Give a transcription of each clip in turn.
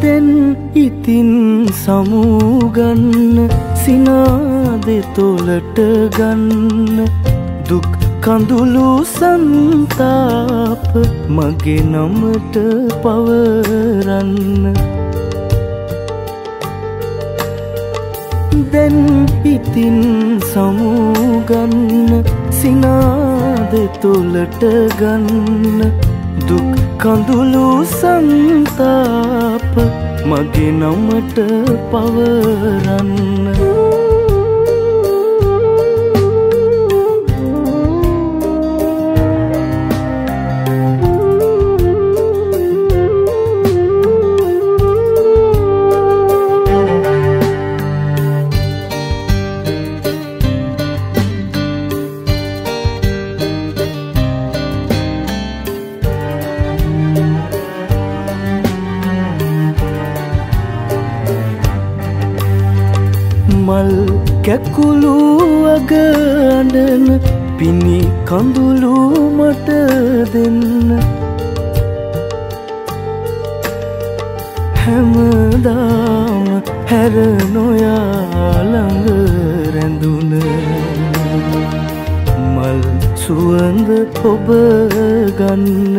දැන් ඉතින් සමුගන්න සිනාදේ තොලට ගන්න දුක් කඳුළු සන්තාප මගේ නමට පවරන්න දැන් ඉතින් සමුගන්න සිනාදේ තොලට ගන්න දුක් කඳුළු සන්තාප මගේ නමට පවරන්න මල් කැකුළු අගඬන පිණි කඳුළු මට දෙන්න හැමදාම හැර නොයා ළඟ රැඳුන මල් සුවඳ ඔබ ගන්න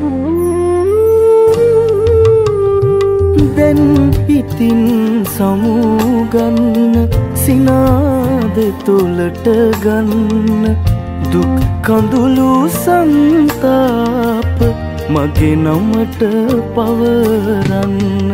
දැන් ඉතින් සමුගන්න සිනාදේ තොලට ගන්න දුක් කඳුළු සන්තාප මගේ නමට පවරන්න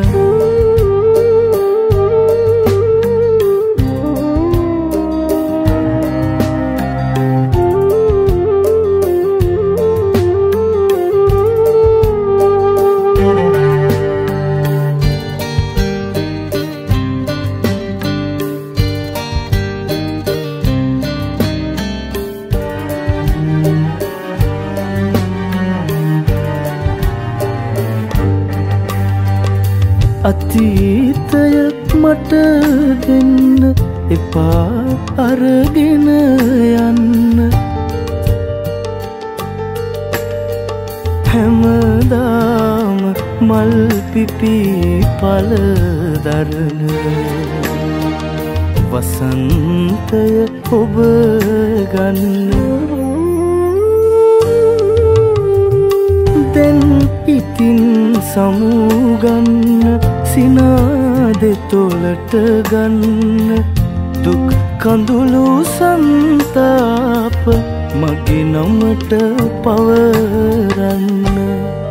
අතීතයක් මට දෙන්න එපා අරගෙන යන්න හැමදාම මල් පිපි පල දරන වසන්තය ඔබ ගන්න දැන් ඉතින් සමුගන්න සිනාදේ තොලට ගන්න දුක් කඳුළු සන්තාප මගේ නමට පවරන්න